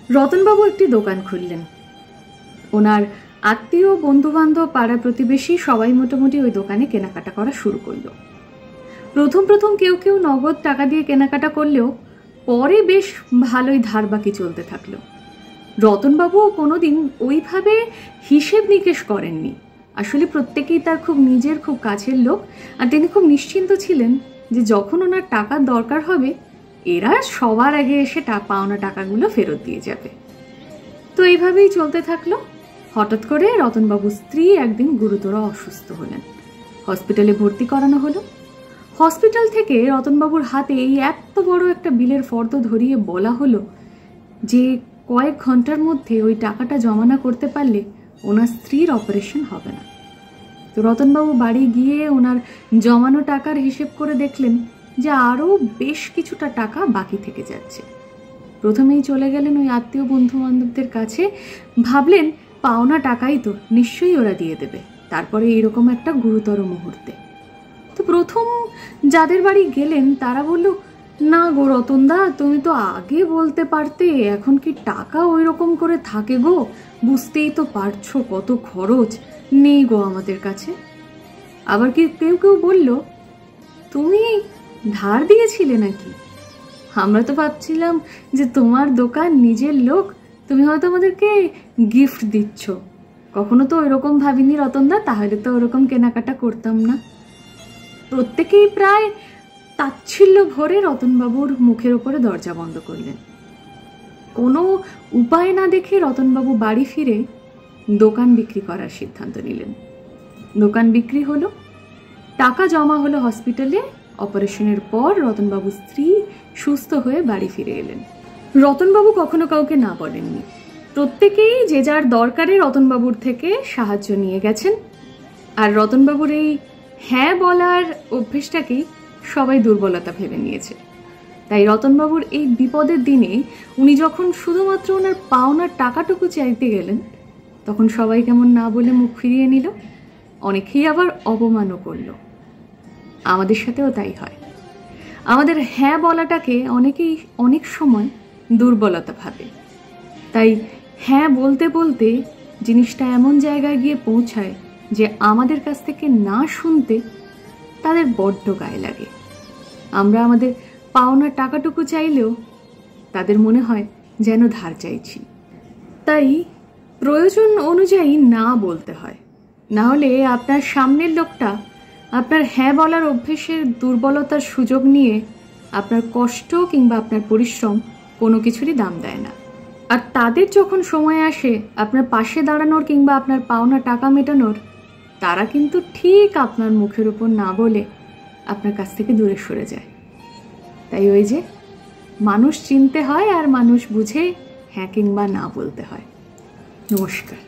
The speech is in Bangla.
রতনবাবু একটি দোকান খুললেন। ওনার আত্মীয়, বন্ধুবান্ধব, পাড়া প্রতিবেশী সবাই মোটামুটি ওই দোকানে কেনাকাটা করা শুরু করলো। প্রথম প্রথম কেউ কেউ নগদ টাকা দিয়ে কেনাকাটা করলেও পরে বেশ ভালোই ধার বাকি চলতে থাকলো। রতনবাবুও কোনোদিন ওইভাবে হিসেব নিকেশ করেননি। আসলে প্রত্যেকেই তার খুব নিজের, খুব কাছের লোক, আর তিনি খুব নিশ্চিন্ত ছিলেন যে যখন ওনার টাকার দরকার হবে এরা সবার আগে এসে পাওনা টাকাগুলো ফেরত দিয়ে যাবে। তো এইভাবেই চলতে থাকলো। হঠাৎ করে রতনবাবুর স্ত্রী একদিন গুরুতর অসুস্থ হলেন। হসপিটালে ভর্তি করানো হলো। হসপিটাল থেকে রতনবাবুর হাতে এই এত বড় একটা বিলের ফর্দ ধরিয়ে বলা হলো যে কয়েক ঘন্টার মধ্যে ওই টাকাটা জমা না করতে পারলে ওনার স্ত্রীর অপারেশন হবে না। তো রতনবাবু বাড়ি গিয়ে ওনার জমানো টাকার হিসেব করে দেখলেন যে আরও বেশ কিছুটা টাকা বাকি থেকে যাচ্ছে। প্রথমেই চলে গেলেন ওই আত্মীয়, বন্ধু বান্ধবদের কাছে। ভাবলেন পাওনা টাকাই তো, নিশ্চয়ই ওরা দিয়ে দেবে। তারপরে এইরকম একটা গুরুতর মুহূর্তে তো প্রথম যাদের বাড়ি গেলেন তারা বলল, না গো রতনদা, তুমি তো আগে বলতে পারতে, এখন কি টাকা ওই রকম করে থাকে গো, বুঝতেই তো পারছো কত খরচ, নেই গো আমাদের কাছে। আবার কি কেউ কেউ বলল, তুমি ধার দিয়েছিলে নাকি? আমরা তো ভাবছিলাম যে তোমার দোকান, নিজের লোক, তুমি হয়তো আমাদেরকে গিফট দিচ্ছ। কখনো তো ওইরকম ভাবিনি রতনদা, তাহলে তো ওরকম কেনাকাটা করতাম না। প্রত্যেকেই প্রায় তাচ্ছিল্য ভরে রতনবাবুর মুখের ওপরে দরজা বন্ধ করলেন। কোনো উপায় না দেখে রতনবাবু বাড়ি ফিরে দোকান বিক্রি করার সিদ্ধান্ত নিলেন। দোকান বিক্রি হলো, টাকা জমা হলো হসপিটালে। অপারেশনের পর রতনবাবুর স্ত্রী সুস্থ হয়ে বাড়ি ফিরে এলেন। রতনবাবু কখনো কাউকে না বলেননি। প্রত্যেকেই যে যার দরকারে রতনবাবুর থেকে সাহায্য নিয়ে গেছেন। আর রতনবাবুর এই হ্যাঁ বলার অভ্যেসটাকেই সবাই দুর্বলতা ভেবে নিয়েছে। তাই রতনবাবুর এই বিপদের দিনে উনি যখন শুধুমাত্র ওনার পাওনার টাকাটুকু চাইতে গেলেন, তখন সবাই কেমন না বলে মুখ ফিরিয়ে নিল। অনেকেই আবার অপমানও করল। আমাদের সাথেও তাই হয়। আমাদের হ্যাঁ বলাটাকে অনেকেই অনেক সময় দুর্বলতা ভাবে। তাই হ্যাঁ বলতে বলতে জিনিসটা এমন জায়গায় গিয়ে পৌঁছায় যে আমাদের কাছ থেকে না শুনতে তাদের বড্ড গায়ে লাগে। আমরা আমাদের পাওনা টাকাটুকু চাইলেও তাদের মনে হয় যেন ধার চাইছি। তাই প্রয়োজন অনুযায়ী না বলতে হয়, না হলে আপনার সামনের লোকটা আপনার হ্যাঁ বলার অভ্যেসের দুর্বলতার সুযোগ নিয়ে আপনার কষ্ট কিংবা আপনার পরিশ্রম কোনো কিছুরই দাম দেয় না। আর তাদের যখন সময় আসে আপনার পাশে দাঁড়ানোর কিংবা আপনার পাওনা টাকা মেটানোর, তারা কিন্তু ঠিক আপনার মুখের উপর না বলে আপনার কাছ থেকে দূরে সরে যায়। তাই ওই যে মানুষ চিনতে হয় আর মানুষ বুঝে হ্যাঁ কিংবা না বলতে হয়। নমস্কার।